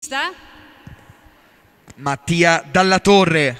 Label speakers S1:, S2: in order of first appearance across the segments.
S1: Mattia Dalla Torre.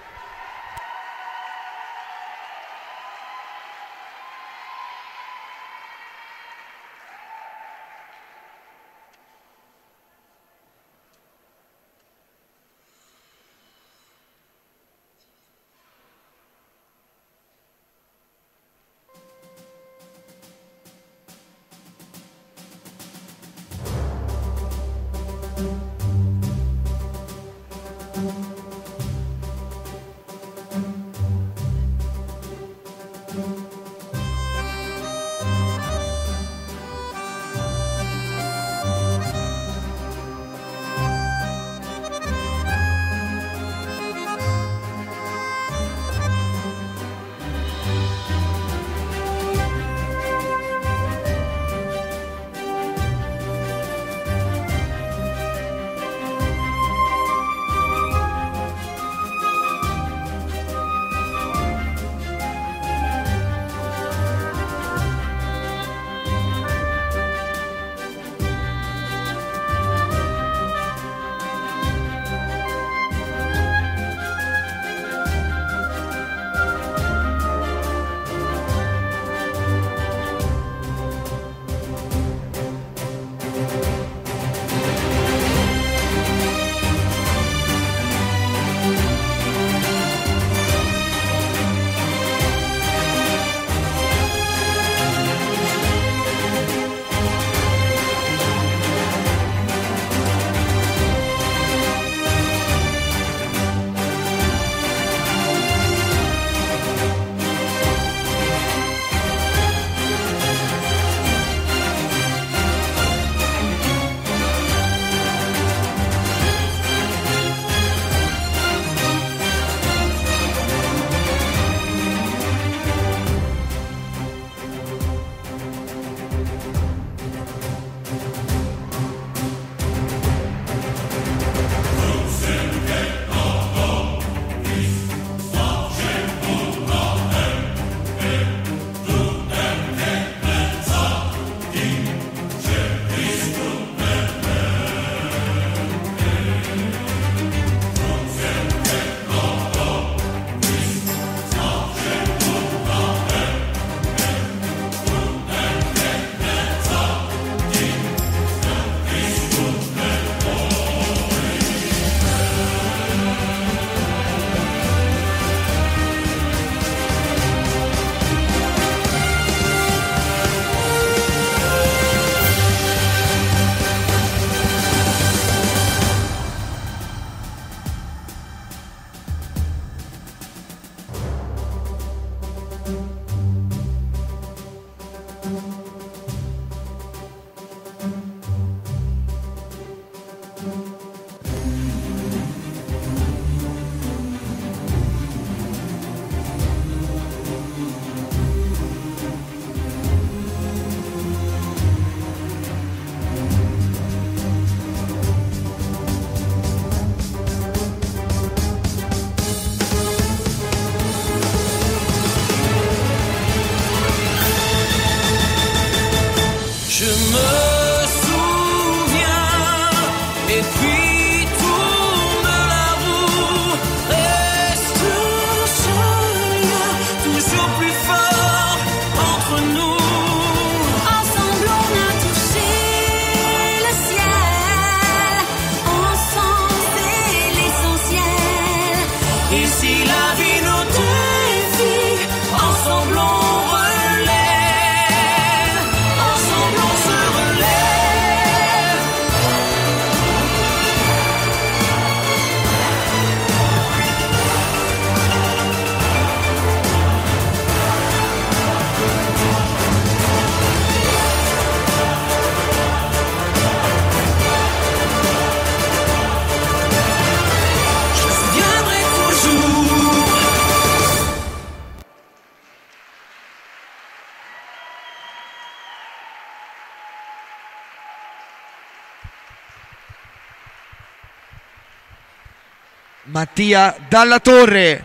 S1: Mattia Dalla Torre.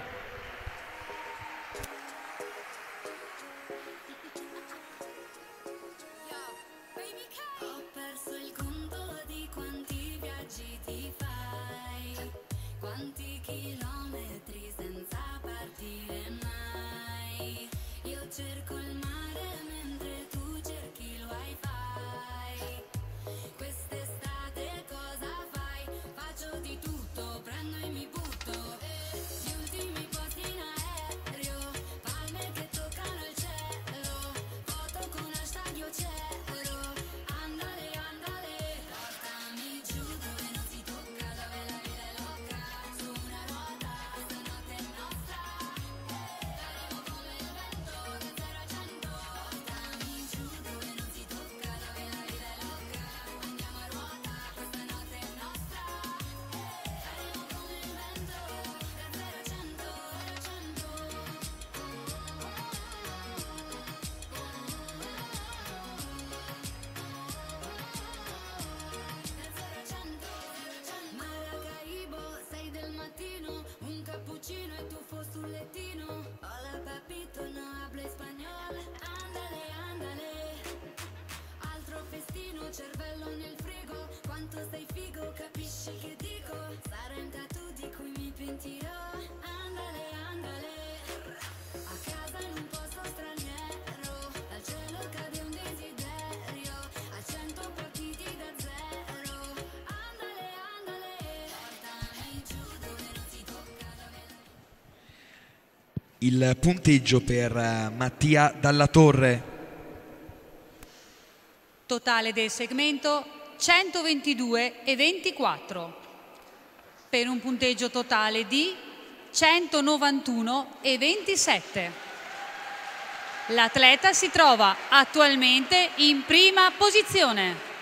S2: Ho perso il conto di quanti viaggi ti Quanti chilometri senza partire mai. Io cerco il mare mentre tu cerchi il wifi. Quest'estate cosa fai? Faccio di tutto, prendo e mi butto. Gli ultimi posti in aereo, palme che toccano il cielo, foto con hashtag io c'ero. Andale, andale, portami giù dove non si tocca, dove la vita è loca. Su una ruota, stanotte è nostra. Faremo come il vento, da 0 a 100. Portami giù dove non si tocca, dove la vita è loca. Andiamo a ruota, stanotte è nostra. Faremo come il vento, da 0 a 100, 100. Maracaibo, 6 del mattino, un cappuccino e tuffo sul lettino. Hola papito, no hablo español. Andale, andale. Altro festino, cervello nel frigo. Quanto sei figo, capisci che dico? Sarà un tattoo di cui mi pentirò. Andale, andale. A casa in un posto straniero, dal cielo cade un desiderio. A 100 partiti da zero. Andale, andale. Portami giù dove non si tocca, dove la...
S1: Il punteggio per Mattia Dalla Torre.
S3: Totale del segmento 122,24 per un punteggio totale di 191,27. L'atleta si trova attualmente in prima posizione.